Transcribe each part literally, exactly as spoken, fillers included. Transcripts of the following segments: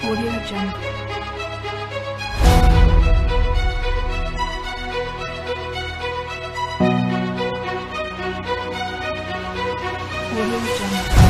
Audio Jungle. Audio Jungle.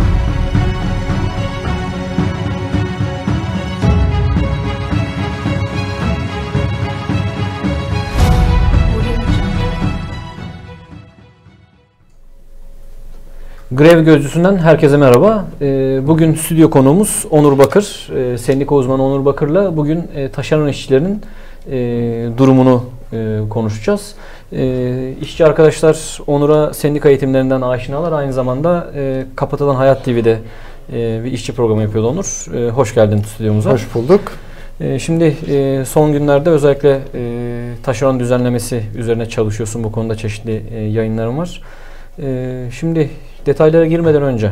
Grev Gözcüsü'nden herkese merhaba. Bugün stüdyo konuğumuz Onur Bakır. Sendika uzmanı Onur Bakır'la bugün taşeron işçilerin durumunu konuşacağız. İşçi arkadaşlar Onur'a sendika eğitimlerinden aşinalar. Aynı zamanda Kapatılan Hayat T V'de bir işçi programı yapıyordu Onur. Hoş geldin stüdyomuza. Hoş bulduk. Şimdi son günlerde özellikle taşeron düzenlemesi üzerine çalışıyorsun. Bu konuda çeşitli yayınlarım var. Şimdi detaylara girmeden önce,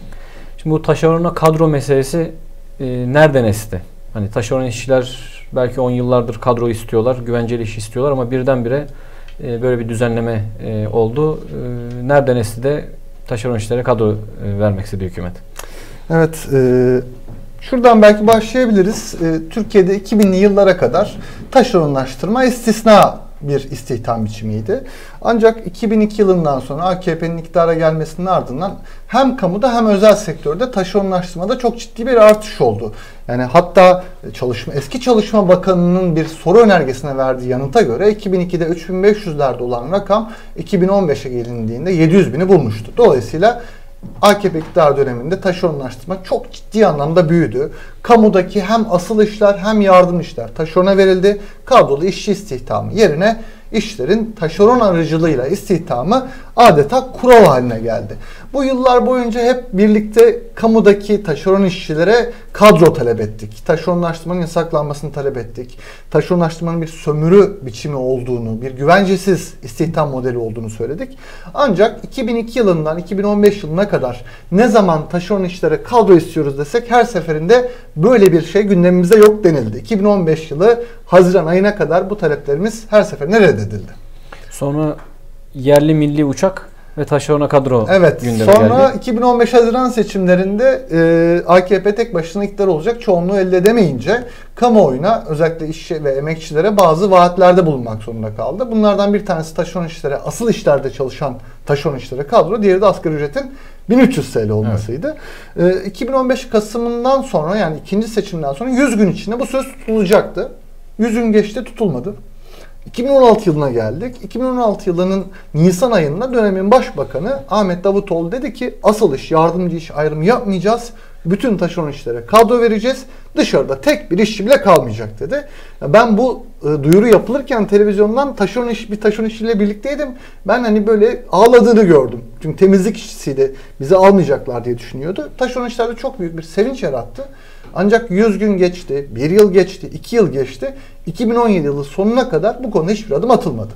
şimdi bu taşerona kadro meselesi e, nereden esti? Hani taşeron işçiler belki on yıllardır kadro istiyorlar, güvenceli iş istiyorlar ama birdenbire e, böyle bir düzenleme e, oldu. E, nereden esti de taşeron işçilere kadro e, vermek istedi hükümet? Evet, e, şuradan belki başlayabiliriz. E, Türkiye'de iki binli yıllara kadar taşeronlaştırma istisna bir istihdam biçimiydi. Ancak iki bin iki yılından sonra A K P'nin iktidara gelmesinin ardından hem kamuda hem özel sektörde taşeronlaştırmada çok ciddi bir artış oldu. Yani hatta çalışma eski Çalışma Bakanı'nın bir soru önergesine verdiği yanıta göre iki bin ikide üç bin beş yüzlerde olan rakam iki bin on beşe gelindiğinde yedi yüz bini bulmuştu. Dolayısıyla A K P iktidar döneminde taşeronlaştırma çok ciddi anlamda büyüdü. Kamudaki hem asıl işler hem yardım işler taşerona verildi. Kadrolu işçi istihdamı yerine işlerin taşeron aracılığıyla istihdamı adeta kural haline geldi. Bu yıllar boyunca hep birlikte kamudaki taşeron işçilere kadro talep ettik. Taşeronlaştırmanın yasaklanmasını talep ettik. Taşeronlaştırmanın bir sömürü biçimi olduğunu, bir güvencesiz istihdam modeli olduğunu söyledik. Ancak iki bin iki yılından iki bin on beş yılına kadar ne zaman taşeron işçilere kadro istiyoruz desek her seferinde böyle bir şey gündemimizde yok denildi. iki bin on beş yılı Haziran ayına kadar bu taleplerimiz her seferinde reddedildi. Sonra yerli milli uçak ve taşerona kadro evet, gündeme sonra geldi. iki bin on beş Haziran seçimlerinde e, A K P tek başına iktidar olacak çoğunluğu elde edemeyince kamuoyuna özellikle işçi ve emekçilere bazı vaatlerde bulunmak zorunda kaldı. Bunlardan bir tanesi taşeron işlere, asıl işlerde çalışan taşeron işlere kadro, diğeri de asgari ücretin bin üç yüz TL olmasıydı. Evet. E, iki bin on beş Kasım'ından sonra yani ikinci seçimden sonra yüz gün içinde bu söz tutulacaktı. yüz gün geçti, tutulmadı. iki bin on altı yılına geldik. iki bin on altı yılının Nisan ayında dönemin başbakanı Ahmet Davutoğlu dedi ki asıl iş, yardımcı iş ayrımı yapmayacağız. Bütün taşeron işlere kadro vereceğiz. Dışarıda tek bir işçi bile kalmayacak dedi. Ben bu e, duyuru yapılırken televizyondan taşeron iş, bir taşeron işçiyle birlikteydim. Ben hani böyle ağladığını gördüm. Çünkü temizlik işçisiydi. Bizi almayacaklar diye düşünüyordu. Taşeron işlerde çok büyük bir sevinç yarattı. Ancak yüz gün geçti, bir yıl geçti, iki yıl geçti. iki bin on yedi yılı sonuna kadar bu konuda hiçbir adım atılmadı.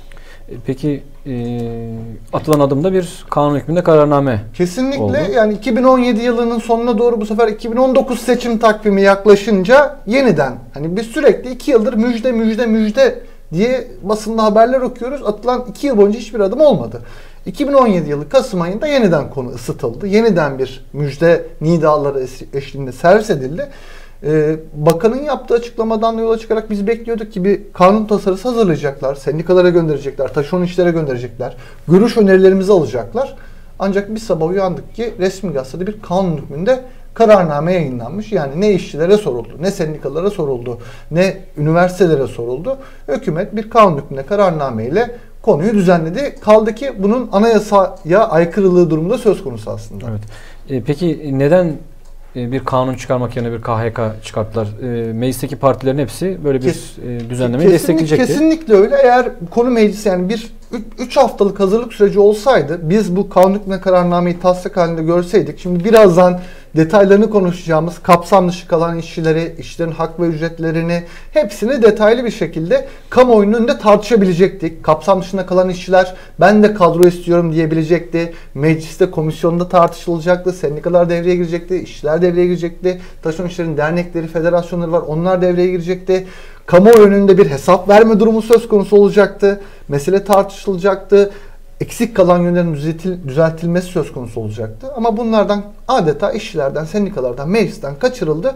Peki e, atılan adımda bir kanun hükmünde kararname Kesinlikle oldu. Yani iki bin on yedi yılının sonuna doğru bu sefer iki bin on dokuz seçim takvimi yaklaşınca yeniden hani biz sürekli iki yıldır müjde müjde müjde diye basında haberler okuyoruz. Atılan iki yıl boyunca hiçbir adım olmadı. iki bin on yedi yılı Kasım ayında yeniden konu ısıtıldı. Yeniden bir müjde nidaları eşliğinde servis edildi. Ee, bakanın yaptığı açıklamadan yola çıkarak biz bekliyorduk ki bir kanun tasarısı hazırlayacaklar. Sendikalara gönderecekler, taşeron işlere gönderecekler. Görüş önerilerimizi alacaklar. Ancak bir sabah uyandık ki resmi gazetede bir kanun hükmünde kararname yayınlanmış. Yani ne işçilere soruldu, ne sendikalara soruldu, ne üniversitelere soruldu. Hükümet bir kanun hükmünde kararname ile konuyu düzenledi. Kaldı ki bunun anayasaya aykırılığı durumunda söz konusu aslında. Evet. E, peki neden bir kanun çıkarmak yerine bir K H K çıkarttılar? E, meclisteki partilerin hepsi böyle bir Kes, e, düzenlemeyi destekleyecekti. Kesinlikle öyle. Eğer konu meclis yani bir üç haftalık hazırlık süreci olsaydı, biz bu kanun hükmüne kararnameyi taslak halinde görseydik, şimdi birazdan detaylarını konuşacağımız kapsam dışı kalan işçileri, işçilerin hak ve ücretlerini hepsini detaylı bir şekilde kamuoyunun önünde tartışabilecektik. Kapsam dışında kalan işçiler ben de kadro istiyorum diyebilecekti. Mecliste, komisyonda tartışılacaktı. Sendikalar devreye girecekti. İşçiler devreye girecekti. Taşeron işçilerin dernekleri, federasyonları var. Onlar devreye girecekti. Kamuoyu önünde bir hesap verme durumu söz konusu olacaktı. Mesele tartışılacaktı. Eksik kalan yönlerin düzeltil, düzeltilmesi söz konusu olacaktı. Ama bunlardan adeta işçilerden, sendikalardan, meclisten kaçırıldı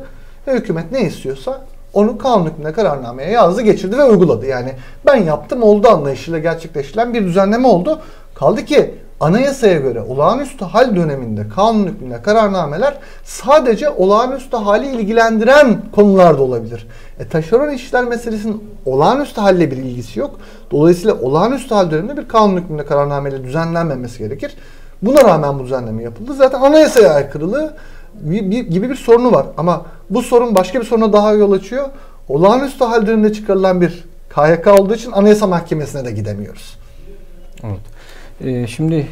ve hükümet ne istiyorsa onu kanun hükmünde kararnameye yazdı, geçirdi ve uyguladı. Yani ben yaptım oldu anlayışıyla gerçekleştirilen bir düzenleme oldu. Kaldı ki anayasaya göre olağanüstü hal döneminde kanun hükmünde kararnameler sadece olağanüstü hali ilgilendiren konularda olabilir. E, taşeron işçiler meselesinin olağanüstü halle bir ilgisi yok. Dolayısıyla olağanüstü hal döneminde bir kanun hükmünde kararnameyle düzenlenmemesi gerekir. Buna rağmen bu düzenleme yapıldı. Zaten anayasaya aykırılığı gibi bir sorunu var. Ama bu sorun başka bir soruna daha yol açıyor. Olağanüstü hal döneminde çıkarılan bir K Y K olduğu için Anayasa Mahkemesi'ne de gidemiyoruz. Evet. Ee, şimdi e,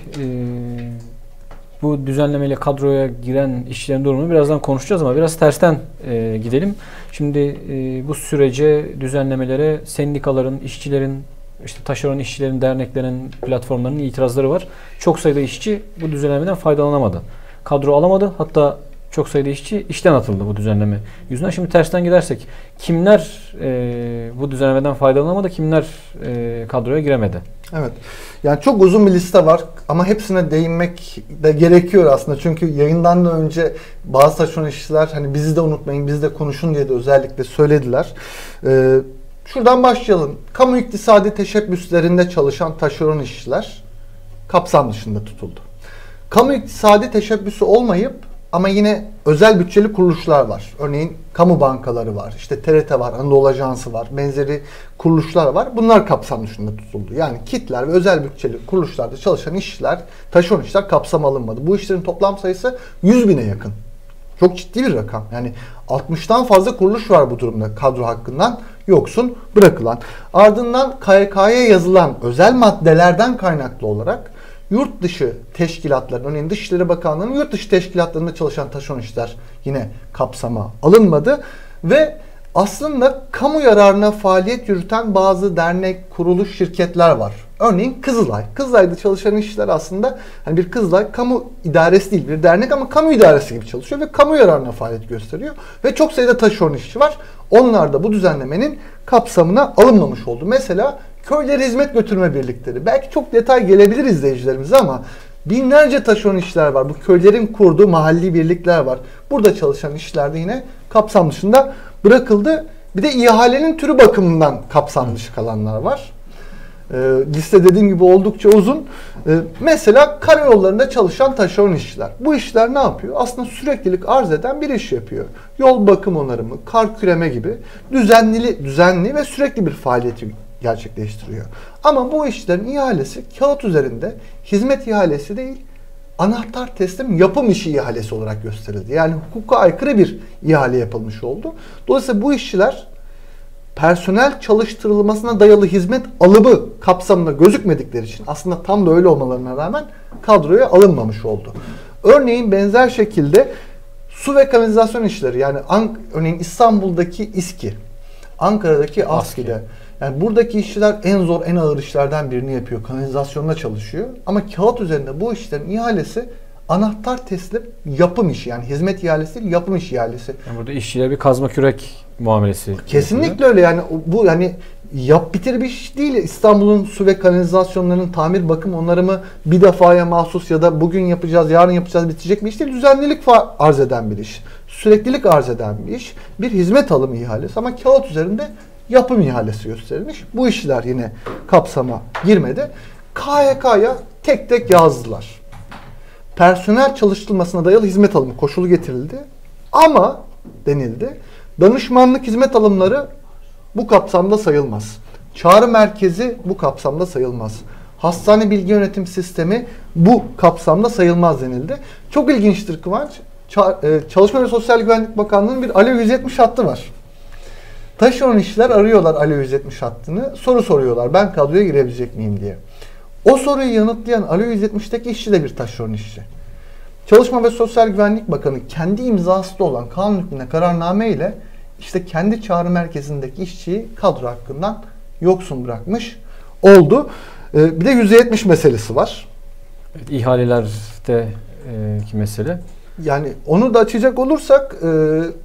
bu düzenlemeyle kadroya giren işçilerin durumunu birazdan konuşacağız ama biraz tersten e, gidelim. Şimdi e, bu sürece, düzenlemelere sendikaların, işçilerin, işte taşeron işçilerin, derneklerin, platformlarının itirazları var. Çok sayıda işçi bu düzenlemeden faydalanamadı. Kadro alamadı. Hatta çok sayıda işçi işten atıldı bu düzenleme yüzünden. Şimdi tersten gidersek kimler e, bu düzenlemeden faydalanamadı, kimler e, kadroya giremedi? Evet. Yani çok uzun bir liste var ama hepsine değinmek de gerekiyor aslında. Çünkü yayından da önce bazı taşeron işçiler hani bizi de unutmayın, bizi de konuşun diye de özellikle söylediler. Ee, şuradan başlayalım. Kamu iktisadi teşebbüslerinde çalışan taşeron işçiler kapsam dışında tutuldu. Kamu iktisadi teşebbüsü olmayıp ama yine özel bütçeli kuruluşlar var. Örneğin kamu bankaları var, işte T R T var, Anadolu Ajansı var, benzeri kuruluşlar var. Bunlar kapsam dışında tutuldu. Yani kitler ve özel bütçeli kuruluşlarda çalışan işçiler, taşeron işçiler kapsam alınmadı. Bu işlerin toplam sayısı yüz bine yakın. Çok ciddi bir rakam. Yani altmıştan fazla kuruluş var bu durumda kadro hakkından yoksun bırakılan. Ardından K Y K'ya yazılan özel maddelerden kaynaklı olarak yurt dışı teşkilatların, örneğin Dışişleri Bakanlığı'nın yurt dışı teşkilatlarında çalışan taşeron işçiler yine kapsama alınmadı. Ve aslında kamu yararına faaliyet yürüten bazı dernek, kuruluş, şirketler var. Örneğin Kızılay. Kızılay'da çalışan işçiler aslında hani bir Kızılay kamu idaresi değil, bir dernek ama kamu idaresi gibi çalışıyor ve kamu yararına faaliyet gösteriyor. Ve çok sayıda taşeron işçi var. Onlar da bu düzenlemenin kapsamına alınmamış oldu. Mesela köylere hizmet götürme birlikleri. Belki çok detay gelebilir izleyicilerimize ama binlerce taşeron işçiler var. Bu köylerin kurduğu mahalli birlikler var. Burada çalışan işçiler de yine kapsam dışında bırakıldı. Bir de ihalenin türü bakımından kapsam dışı kalanlar var. E, liste dediğim gibi oldukça uzun. E, mesela karayollarında çalışan taşeron işçiler. Bu işler ne yapıyor? Aslında süreklilik arz eden bir iş yapıyor. Yol bakım onarımı, kar küreme gibi düzenli, düzenli ve sürekli bir faaliyeti gerçekleştiriyor. Ama bu işlerin ihalesi kağıt üzerinde hizmet ihalesi değil, anahtar teslim yapım işi ihalesi olarak gösterildi. Yani hukuka aykırı bir ihale yapılmış oldu. Dolayısıyla bu işçiler personel çalıştırılmasına dayalı hizmet alımı kapsamında gözükmedikleri için aslında tam da öyle olmalarına rağmen kadroya alınmamış oldu. Örneğin benzer şekilde su ve kanalizasyon işleri, yani örneğin İstanbul'daki İSKİ, Ankara'daki ASKİ'de, yani buradaki işçiler en zor, en ağır işlerden birini yapıyor. Kanalizasyonda çalışıyor. Ama kağıt üzerinde bu işlerin ihalesi anahtar teslim yapım işi. Yani hizmet ihalesi değil, yapım işi ihalesi. Yani burada işçiler bir kazma kürek muamelesi. Kesinlikle yapıyor. öyle. Yani bu hani yap bitir bir iş değil. İstanbul'un su ve kanalizasyonlarının tamir, bakım, onarımı bir defaya mahsus ya da bugün yapacağız, yarın yapacağız, bitecek bir iş değil. Düzenlilik arz eden bir iş. Süreklilik arz eden bir iş. Bir hizmet alımı ihalesi ama kağıt üzerinde yapım ihalesi gösterilmiş. Bu işler yine kapsama girmedi. K Y K'ya tek tek yazdılar. Personel çalıştırılmasına dayalı hizmet alımı koşulu getirildi. Ama denildi, danışmanlık hizmet alımları bu kapsamda sayılmaz. Çağrı merkezi bu kapsamda sayılmaz. Hastane bilgi yönetim sistemi bu kapsamda sayılmaz denildi. Çok ilginçtir Kıvanç. Çalışma ve Sosyal Güvenlik Bakanlığı'nın bir Alo yüz yetmiş hattı var. Taşeron işçiler arıyorlar Alo yüz yetmiş hattını, soru soruyorlar. Ben kadroya girebilecek miyim diye. O soruyu yanıtlayan Alo yüz yetmiş'teki işçi de bir taşeron işçi. Çalışma ve Sosyal Güvenlik Bakanı kendi imzasında olan kanun hükmünde kararname ile işte kendi çağrı merkezindeki işçiyi kadro hakkından yoksun bırakmış oldu. Ee, bir de yüzde yetmiş meselesi var. Evet, ihalelerde e, ki mesele. Yani onu da açacak olursak e,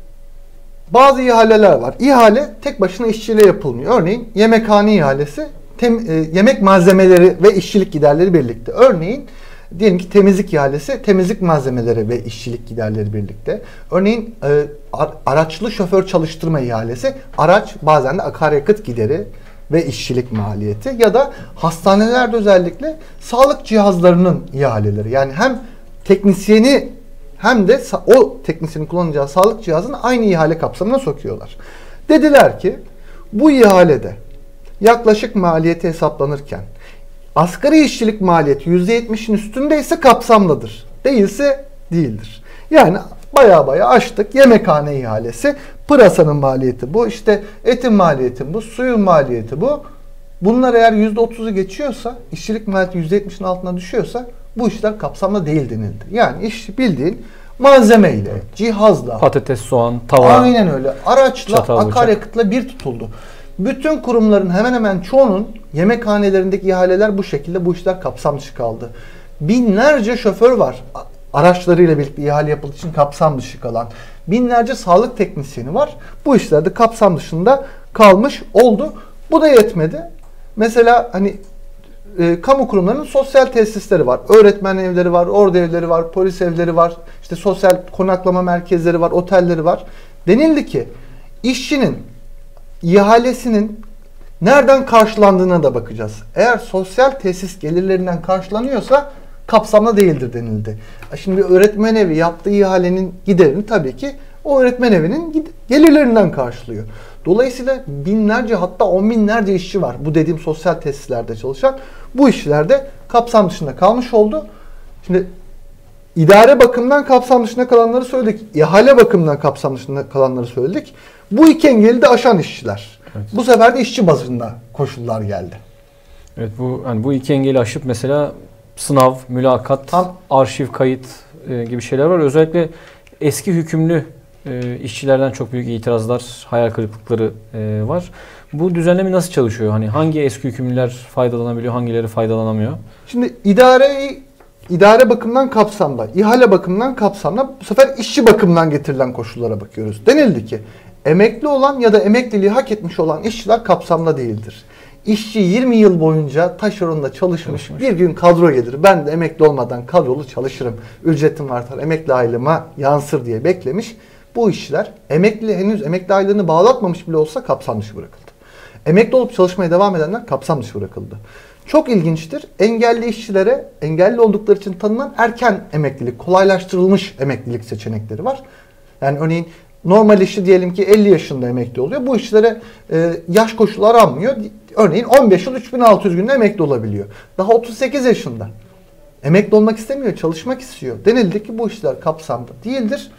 bazı ihaleler var. İhale tek başına işçiyle yapılmıyor. Örneğin yemekhane ihalesi tem, e, yemek malzemeleri ve işçilik giderleri birlikte. Örneğin Diyelim ki temizlik ihalesi, temizlik malzemeleri ve işçilik giderleri birlikte. Örneğin e, araçlı şoför çalıştırma ihalesi, araç bazen de akaryakıt gideri ve işçilik maliyeti ya da hastanelerde özellikle sağlık cihazlarının ihaleleri. Yani hem teknisyeni hem de o teknisyenin kullanacağı sağlık cihazını aynı ihale kapsamına sokuyorlar. Dediler ki bu ihalede yaklaşık maliyeti hesaplanırken asgari işçilik maliyeti yüzde yetmişin üstündeyse kapsamlıdır. Değilse değildir. Yani baya baya açtık. Yemekhane ihalesi. Pırasanın maliyeti bu. İşte etin maliyeti bu. Suyun maliyeti bu. Bunlar eğer yüzde otuzu geçiyorsa, işçilik maliyeti yüzde yetmişin altına düşüyorsa bu işler kapsamlı değil denildi. Yani iş bildiğin malzemeyle, cihazla, patates, soğan, tava. Aynen öyle. Araçla, çatal, akaryakıtla bir tutuldu. Bütün kurumların hemen hemen çoğunun yemekhanelerindeki ihaleler bu şekilde, bu işler kapsam dışı kaldı. Binlerce şoför var. Araçlarıyla birlikte ihale yapıldığı için kapsam dışı kalan. Binlerce sağlık teknisyeni var. Bu işlerde kapsam dışında kalmış oldu. Bu da yetmedi. Mesela hani e, kamu kurumlarının sosyal tesisleri var. Öğretmen evleri var, ordu evleri var, polis evleri var. İşte sosyal konaklama merkezleri var, otelleri var. Denildi ki işçinin ihalesinin nereden karşılandığına da bakacağız. Eğer sosyal tesis gelirlerinden karşılanıyorsa kapsamlı değildir denildi. Şimdi öğretmen evi yaptığı ihalenin giderini tabii ki o öğretmen evinin gelirlerinden karşılıyor. Dolayısıyla binlerce hatta on binlerce işçi var bu dediğim sosyal tesislerde çalışan. Bu işlerde kapsam dışında kalmış oldu. Şimdi idare bakımından kapsam dışında kalanları söyledik. İhale bakımından kapsam dışında kalanları söyledik. Bu iki engeli de aşan işçiler. Evet. Bu sefer de işçi bazında koşullar geldi. Evet, bu hani bu iki engeli aşıp mesela sınav, mülakat, Tam. arşiv, kayıt e, gibi şeyler var. Özellikle eski hükümlü e, işçilerden çok büyük itirazlar, hayal kırıklıkları e, var. Bu düzenleme nasıl çalışıyor? Hani hangi eski hükümlüler faydalanabiliyor, hangileri faydalanamıyor? Şimdi idare idare bakımından kapsamda, ihale bakımından kapsamda, bu sefer işçi bakımından getirilen koşullara bakıyoruz. Denildi ki emekli olan ya da emekliliği hak etmiş olan işçiler kapsamda değildir. İşçi yirmi yıl boyunca taşeronda çalışmış, çalışmış, bir gün kadro gelir. Ben de emekli olmadan kadrolu çalışırım. Ücretim artar, emekli aylığıma yansır diye beklemiş. Bu işçiler emekli henüz emekli aylığını bağlatmamış bile olsa kapsam dışı bırakıldı. Emekli olup çalışmaya devam edenler kapsam dışı bırakıldı. Çok ilginçtir. Engelli işçilere engelli oldukları için tanınan erken emeklilik, kolaylaştırılmış emeklilik seçenekleri var. Yani örneğin normal işçi diyelim ki elli yaşında emekli oluyor. Bu işçilere e, yaş koşulu aranmıyor. Örneğin on beş yıl üç bin altı yüz günde emekli olabiliyor. Daha otuz sekiz yaşında. Emekli olmak istemiyor, çalışmak istiyor. Denildi ki bu işler kapsamda değildir.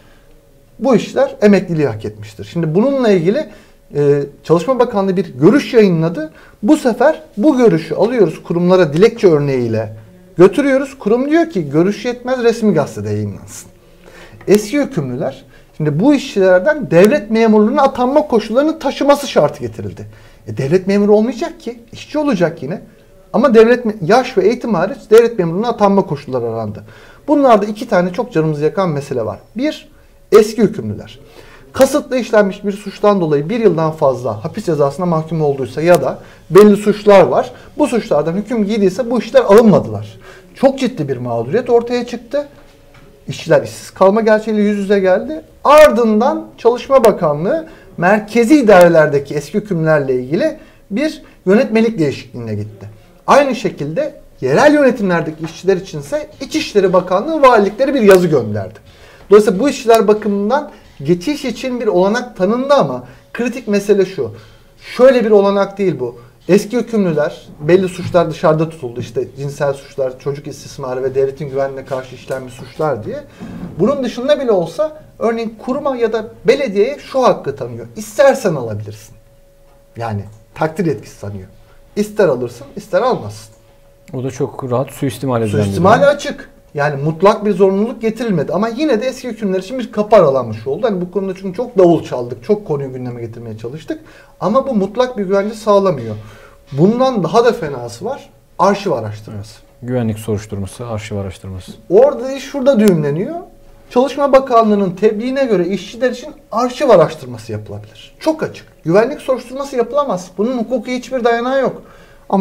Bu işler emekliliği hak etmiştir. Şimdi bununla ilgili e, Çalışma Bakanlığı bir görüş yayınladı. Bu sefer bu görüşü alıyoruz kurumlara dilekçe örneğiyle götürüyoruz. Kurum diyor ki görüş yetmez, resmi gazetede yayınlansın. Eski hükümlüler, şimdi bu işçilerden devlet memurluğuna atanma koşullarının taşıması şartı getirildi. E, devlet memuru olmayacak ki, işçi olacak yine. Ama devlet yaş ve eğitim hariç devlet memurluğuna atanma koşulları arandı. Bunlarda iki tane çok canımızı yakan mesele var. Bir, eski hükümlüler. Kasıtlı işlenmiş bir suçtan dolayı bir yıldan fazla hapis cezasına mahkum olduysa ya da belli suçlar var. Bu suçlardan hüküm giydiyse bu işler alınmadılar. Çok ciddi bir mağduriyet ortaya çıktı. İşçiler işsiz kalma gerçeğiyle yüz yüze geldi. Ardından Çalışma Bakanlığı merkezi idarelerdeki eski hükümlerle ilgili bir yönetmelik değişikliğine gitti. Aynı şekilde yerel yönetimlerdeki işçiler içinse İçişleri Bakanlığı valilikleri bir yazı gönderdi. Dolayısıyla bu işçiler bakımından geçiş için bir olanak tanındı ama kritik mesele şu. Şöyle bir olanak değil bu. Eski hükümlüler belli suçlar dışarıda tutuldu. İşte cinsel suçlar, çocuk istismarı ve devletin güvenliğine karşı işlenmiş suçlar diye. Bunun dışında bile olsa örneğin kuruma ya da belediyeye şu hakkı tanıyor. İstersen alabilirsin. Yani takdir yetkisi tanıyor. İster alırsın, ister almazsın. O da çok rahat suistimal edilen. Suistimali açık. Yani mutlak bir zorunluluk getirilmedi. Ama yine de eski hükümler için bir kapı aralanmış oldu. Hani bu konuda çünkü çok davul çaldık. Çok konuyu gündeme getirmeye çalıştık. Ama bu mutlak bir güvence sağlamıyor. Bundan daha da fenası var. Arşiv araştırması. Evet. Güvenlik soruşturması, arşiv araştırması. Orada iş şurada düğümleniyor. Çalışma Bakanlığı'nın tebliğine göre işçiler için arşiv araştırması yapılabilir. Çok açık. Güvenlik soruşturması yapılamaz. Bunun hukuki hiçbir dayanağı yok. Ama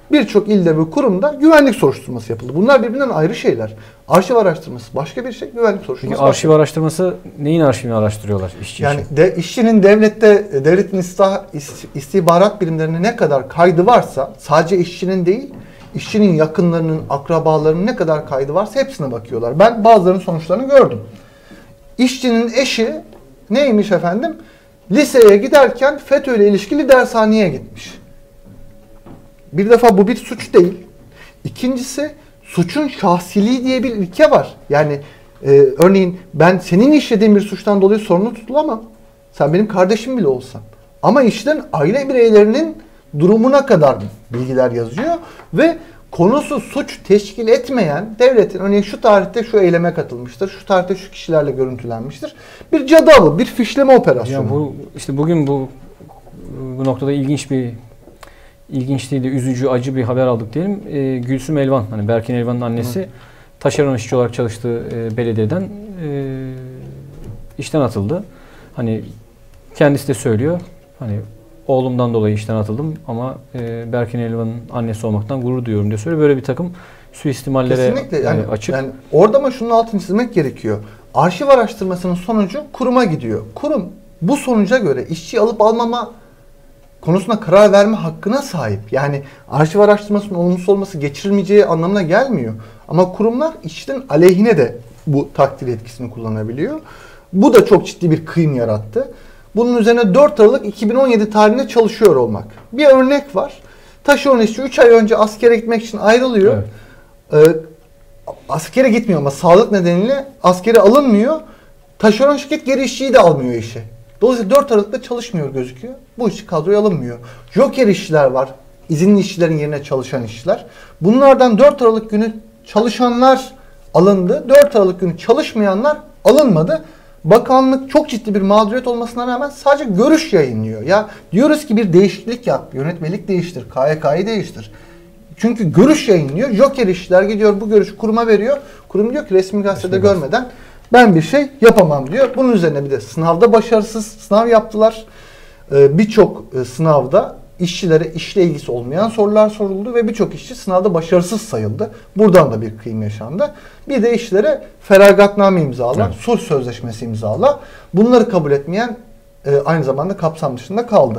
birçok ilde ve kurumda güvenlik soruşturması yapıldı. Bunlar birbirinden ayrı şeyler. Arşiv araştırması başka bir şey, güvenlik soruşturması. Peki arşiv araştırması neyin arşivini araştırıyorlar işçi Yani için? de, işçinin devlette, devletin istih, istihbarat birimlerine ne kadar kaydı varsa, sadece işçinin değil, işçinin yakınlarının, akrabalarının ne kadar kaydı varsa hepsine bakıyorlar. Ben bazılarının sonuçlarını gördüm. İşçinin eşi neymiş efendim? Liseye giderken FETÖ ile ilişkili dershaneye gitmiş. Bir defa bu bir suç değil. İkincisi suçun şahsiliği diye bir ilke var. Yani e, örneğin ben senin işlediğin bir suçtan dolayı sorumlu tutulamam. Sen benim kardeşim bile olsan. Ama işten aile bireylerinin durumuna kadar bilgiler yazıyor ve konusu suç teşkil etmeyen devletin örneğin şu tarihte şu eyleme katılmıştır, şu tarihte şu kişilerle görüntülenmiştir. Bir cadı avı, bir fişleme operasyonu. Ya bu işte bugün bu bu noktada ilginç bir ilginç değil de üzücü, acı bir haber aldık diyelim. E, Gülsüm Elvan, hani Berkin Elvan'ın annesi, Hı. taşeron işçi olarak çalıştığı e, belediyeden e, işten atıldı. Hani kendisi de söylüyor. Hani oğlumdan dolayı işten atıldım ama e, Berkin Elvan'ın annesi olmaktan gurur duyuyorum diye söylüyor. Böyle bir takım suistimallere Kesinlikle. Yani, e, açık. Yani orada ama şunun altını çizmek gerekiyor. Arşiv araştırmasının sonucu kuruma gidiyor. Kurum bu sonuca göre işçi alıp almama konusunda karar verme hakkına sahip. Yani arşiv araştırmasının olumsuz olması geçirilmeyeceği anlamına gelmiyor. Ama kurumlar işçinin aleyhine de bu takdir etkisini kullanabiliyor. Bu da çok ciddi bir kıyım yarattı. Bunun üzerine dört Aralık iki bin on yedi tarihinde çalışıyor olmak. Bir örnek var. Taşeron işçi üç ay önce askere gitmek için ayrılıyor. Evet. Ee, askere gitmiyor ama sağlık nedeniyle askere alınmıyor. Taşeron şirket geri işçiyi de almıyor işe. Dolayısıyla dört Aralık'ta çalışmıyor gözüküyor. Bu işçi kadroya alınmıyor. Joker işçiler var. İzinli işçilerin yerine çalışan işçiler. Bunlardan dört Aralık günü çalışanlar alındı. dört Aralık günü çalışmayanlar alınmadı. Bakanlık çok ciddi bir mağduriyet olmasına rağmen sadece görüş yayınlıyor. Ya diyoruz ki bir değişiklik yap, yönetmelik değiştir, K Y K'yı değiştir. Çünkü görüş yayınlıyor. Joker işçiler gidiyor bu görüşü kuruma veriyor. Kurum diyor ki resmi gazetede resmi görmeden ben bir şey yapamam diyor. Bunun üzerine bir de sınavda başarısız sınav yaptılar. Ee, birçok e, sınavda işçilere işle ilgisi olmayan sorular soruldu ve birçok işçi sınavda başarısız sayıldı. Buradan da bir kıyım yaşandı. Bir de işçilere feragatname imzala, evet. sulh sözleşmesi imzala. Bunları kabul etmeyen e, aynı zamanda kapsam dışında kaldı.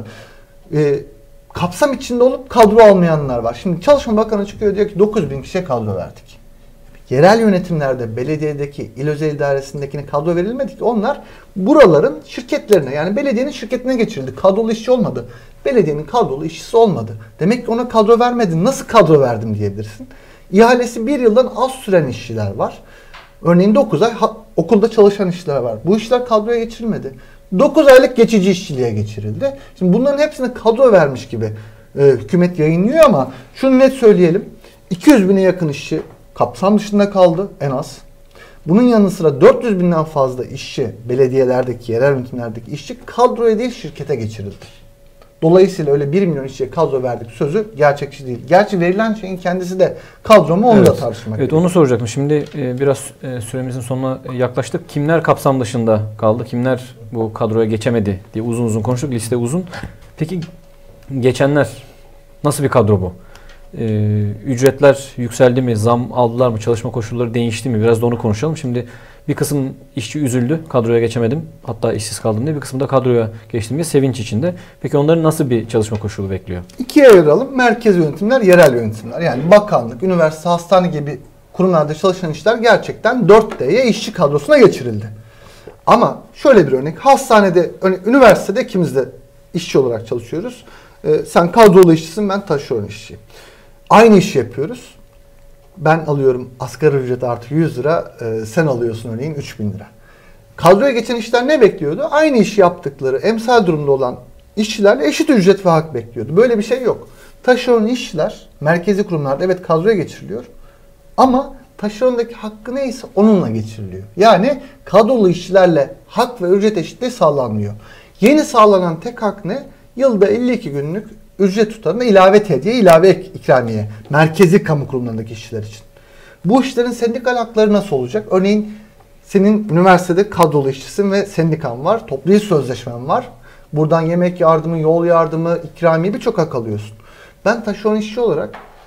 E, kapsam içinde olup kadro almayanlar var. Şimdi Çalışma Bakanı çıkıyor diyor ki dokuz bin kişiye kadro verdik. Yerel yönetimlerde belediyedeki, il özel idaresindekine kadro verilmedi ki onlar buraların şirketlerine yani belediyenin şirketine geçirildi. Kadrolu işçi olmadı. Belediyenin kadrolu işçisi olmadı. Demek ki ona kadro vermedin. Nasıl kadro verdim diyebilirsin. İhalesi bir yıldan az süren işçiler var. Örneğin dokuz ay okulda çalışan işçiler var. Bu işler kadroya geçirilmedi. dokuz aylık geçici işçiliğe geçirildi. Şimdi bunların hepsine kadro vermiş gibi e, hükümet yayınlıyor ama şunu net söyleyelim. iki yüz bine yakın işçi kapsam dışında kaldı en az. Bunun yanı sıra dört yüz binden fazla işçi, belediyelerdeki, yerel yönetimlerdeki işçi kadroya değil şirkete geçirildi. Dolayısıyla öyle bir milyon işçiye kadro verdik sözü gerçekçi değil. Gerçi verilen şeyin kendisi de kadro mu onu evet. da tartışmak Evet, onu soracaktım. Şimdi e, biraz e, süremizin sonuna yaklaştık. Kimler kapsam dışında kaldı? Kimler bu kadroya geçemedi diye uzun uzun konuştuk. Liste uzun. Peki geçenler nasıl bir kadro bu? Ee, ücretler yükseldi mi? Zam aldılar mı? Çalışma koşulları değişti mi? Biraz da onu konuşalım. Şimdi bir kısım işçi üzüldü. Kadroya geçemedim. Hatta işsiz kaldım diye. Bir kısım da kadroya geçtim diye sevinç içinde. Peki onların nasıl bir çalışma koşulu bekliyor? İkiye ayıralım. Merkez yönetimler, yerel yönetimler. Yani bakanlık, üniversite, hastane gibi kurumlarda çalışan işler gerçekten dört D'ye işçi kadrosuna geçirildi. Ama şöyle bir örnek. Hastanede, üniversitede ikimiz de işçi olarak çalışıyoruz. Ee, sen kadrolu işçisin, ben taşeron işçiyim. Aynı işi yapıyoruz. Ben alıyorum asgari ücret artı yüz lira, e, sen alıyorsun örneğin üç bin lira. Kadroya geçen işler ne bekliyordu? Aynı işi yaptıkları, emsal durumda olan işçilerle eşit ücret ve hak bekliyordu. Böyle bir şey yok. Taşeron işçiler merkezi kurumlarda evet kadroya geçiriliyor. Ama taşerondaki hakkı neyse onunla geçiriliyor. Yani kadrolu işçilerle hak ve ücret eşitliği sağlanmıyor. Yeni sağlanan tek hak ne? Yılda elli iki günlük ücret tutarına ilave hediye, ilave ek ikramiye. Merkezi kamu kurumlarındaki işçiler için. Bu işlerin sendikal hakları nasıl olacak? Örneğin senin üniversitede kadrolu işçisin ve sendikan var. Toplu iş sözleşmen var. Buradan yemek yardımı, yol yardımı, ikramiye birçok hak alıyorsun. Ben taşeron işçi olarak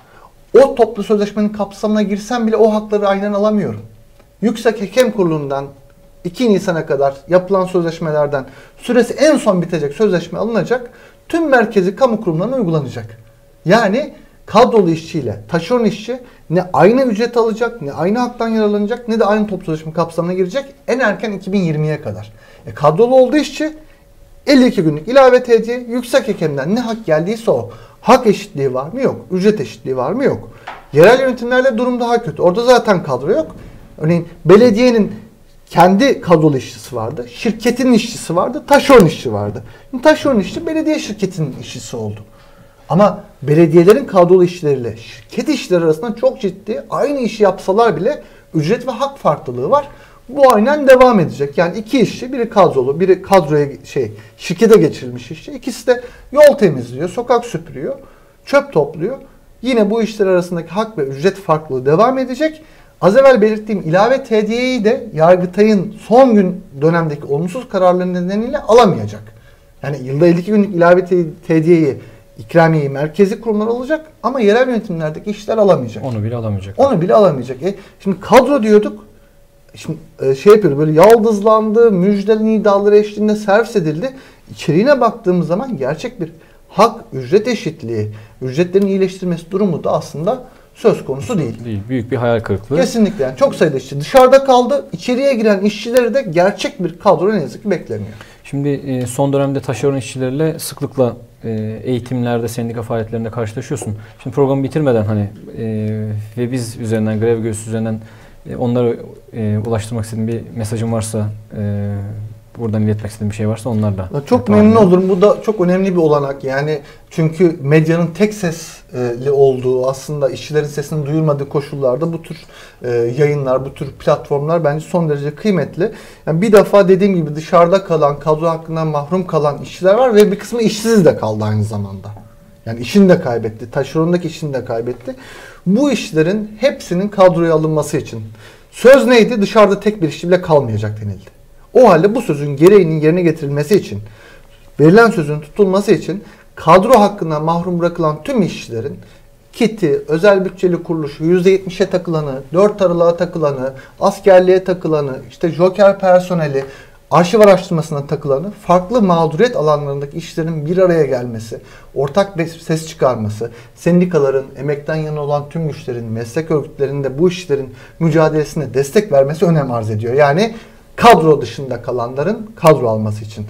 o toplu sözleşmenin kapsamına girsem bile o hakları aynen alamıyorum. Yüksek Hakem Kurulu'ndan iki Nisan'a kadar yapılan sözleşmelerden süresi en son bitecek sözleşme alınacak. Tüm merkezi kamu kurumlarına uygulanacak. Yani kadrolu işçiyle taşeron işçi ne aynı ücret alacak, ne aynı haktan yararlanacak, ne de aynı toplu sözleşme kapsamına girecek en erken iki bin yirmiye kadar. E, kadrolu olduğu işçi elli iki günlük ilave tediye, yüksek hakemden ne hak geldiyse o. Hak eşitliği var mı? Yok. Ücret eşitliği var mı? Yok. Yerel yönetimlerde durum daha kötü. Orada zaten kadro yok. Örneğin belediyenin kendi kadrolu işçisi vardı. Şirketin işçisi vardı. Taşeron işçi vardı. Şimdi taşeron işçi belediye şirketinin işçisi oldu. Ama belediyelerin kadrolu işçileriyle şirket işçileri arasında çok ciddi aynı işi yapsalar bile ücret ve hak farklılığı var. Bu aynen devam edecek. Yani iki işçi, biri kadrolu, biri kadroya şey şirkete geçirilmiş işçi. İkisi de yol temizliyor, sokak süpürüyor, çöp topluyor. Yine bu işler arasındaki hak ve ücret farklılığı devam edecek. Az evvel belirttiğim ilave tediyeyi de Yargıtay'ın son gün dönemdeki olumsuz kararları nedeniyle alamayacak. Yani yılda elli iki günlük ilave tediyeyi, ikramiyeyi merkezi kurumlar alacak ama yerel yönetimlerdeki işler alamayacak. Onu bile alamayacak. Onu bile alamayacak. E, şimdi kadro diyorduk. Şimdi e, şey yapıyor, böyle yaldızlandı, müjdeli nidaları eşliğinde servis edildi. İçeriğine baktığımız zaman gerçek bir hak, ücret eşitliği, ücretlerin iyileştirilmesi durumu da aslında söz konusu değil. Değil. Büyük bir hayal kırıklığı. Kesinlikle. Yani çok sayıda işçi dışarıda kaldı. İçeriye giren işçileri de gerçek bir kadro ne yazık ki beklemiyor. Şimdi e, son dönemde taşeron işçileriyle sıklıkla e, eğitimlerde, sendika faaliyetlerinde karşılaşıyorsun. Şimdi programı bitirmeden hani e, ve biz üzerinden, grev göğsü üzerinden e, onlara e, ulaştırmak istediğim bir mesajım varsa, e, buradan iletmek istediğim bir şey varsa onlarla. Çok memnun olurum. Bu da çok önemli bir olanak. Yani çünkü medyanın tek sesli olduğu, aslında işçilerin sesini duyurmadığı koşullarda bu tür e, yayınlar, bu tür platformlar bence son derece kıymetli. Yani bir defa dediğim gibi dışarıda kalan, kadro hakkından mahrum kalan işçiler var ve bir kısmı işsiz de kaldı aynı zamanda. Yani işini de kaybetti. Taşerondaki işini de kaybetti. Bu işlerin hepsinin kadroya alınması için söz neydi? Dışarıda tek bir işçi bile kalmayacak denildi. O halde bu sözün gereğinin yerine getirilmesi için, verilen sözün tutulması için kadro hakkından mahrum bırakılan tüm işçilerin kiti, özel bütçeli kuruluşu, yüzde yetmişe takılanı, dört aralığa takılanı, askerliğe takılanı, işte joker personeli, arşiv araştırmasına takılanı, farklı mağduriyet alanlarındaki işçilerin bir araya gelmesi, ortak bir ses çıkarması, sendikaların, emekten yana olan tüm güçlerin, meslek örgütlerinin de bu işçilerin mücadelesine destek vermesi önem arz ediyor. Yani kadro dışında kalanların kadro alması için.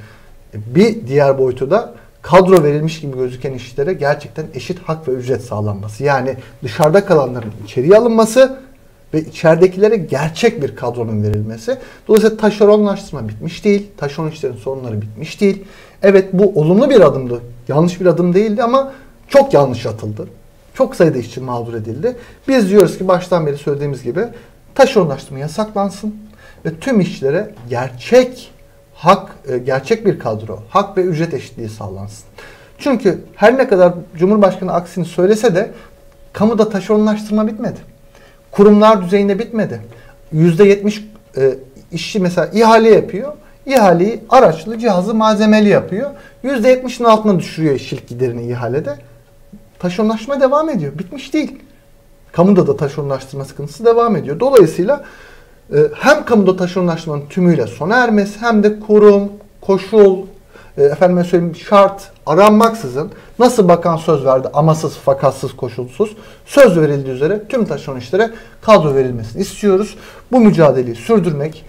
Bir diğer boyutu da kadro verilmiş gibi gözüken işçilere gerçekten eşit hak ve ücret sağlanması. Yani dışarıda kalanların içeriye alınması ve içeridekilere gerçek bir kadronun verilmesi. Dolayısıyla taşeronlaştırma bitmiş değil. Taşeron işlerin sorunları bitmiş değil. Evet, bu olumlu bir adımdı. Yanlış bir adım değildi ama çok yanlış atıldı. Çok sayıda işçi mağdur edildi. Biz diyoruz ki baştan beri söylediğimiz gibi taşeronlaştırma yasaklansın ve tüm işçilere gerçek hak, gerçek bir kadro, hak ve ücret eşitliği sağlansın. Çünkü her ne kadar Cumhurbaşkanı aksini söylese de kamuda taşeronlaştırma bitmedi. Kurumlar düzeyinde bitmedi. yüzde yetmiş e, işçi mesela ihale yapıyor. İhaleyi araçlı, cihazlı, malzemeli yapıyor. yüzde yetmişin altına düşürüyor işçilik giderini ihalede. Taşeronlaşma devam ediyor. Bitmiş değil. Kamuda da taşeronlaştırma sıkıntısı devam ediyor. Dolayısıyla hem kamuda taşeronlaştırmanın tümüyle sona ermesi hem de kurum, koşul, efendime söyleyeyim şart aranmaksızın nasıl bakan söz verdi amasız, fakatsız, koşulsuz söz verildiği üzere tüm taşeron işlere kadro verilmesini istiyoruz. Bu mücadeleyi sürdürmek,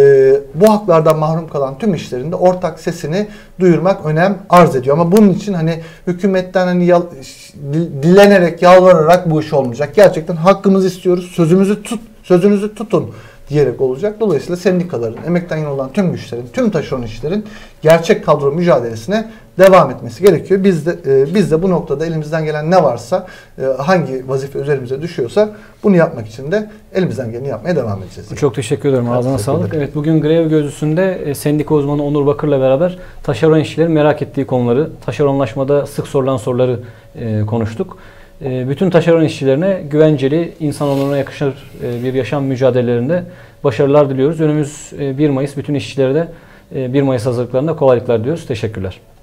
bu haklardan mahrum kalan tüm işlerin de ortak sesini duyurmak önem arz ediyor. Ama bunun için hani hükümetten hani yal, dilenerek, yalvararak bu iş olmayacak. Gerçekten hakkımızı istiyoruz. Sözümüzü tut, sözünüzü tutun diyerek olacak. Dolayısıyla sendikaların, emekten yana olan tüm güçlerin, tüm taşeron işlerin gerçek kadro mücadelesine devam etmesi gerekiyor. Biz de e, biz de bu noktada elimizden gelen ne varsa, e, hangi vazife üzerimize düşüyorsa bunu yapmak için de elimizden geleni yapmaya devam edeceğiz. Çok teşekkür ederim. Ağzına sağlık. Evet, bugün grev gözüsünde e, sendika uzmanı Onur Bakır'la beraber taşeron işçilerin merak ettiği konuları, taşeronlaşmada sık sorulan soruları e, konuştuk. Bütün taşeron işçilerine güvenceli, insan onuruna yakışır bir yaşam mücadelelerinde başarılar diliyoruz. Önümüz bir Mayıs, bütün işçilere de bir Mayıs hazırlıklarında kolaylıklar diliyoruz. Teşekkürler.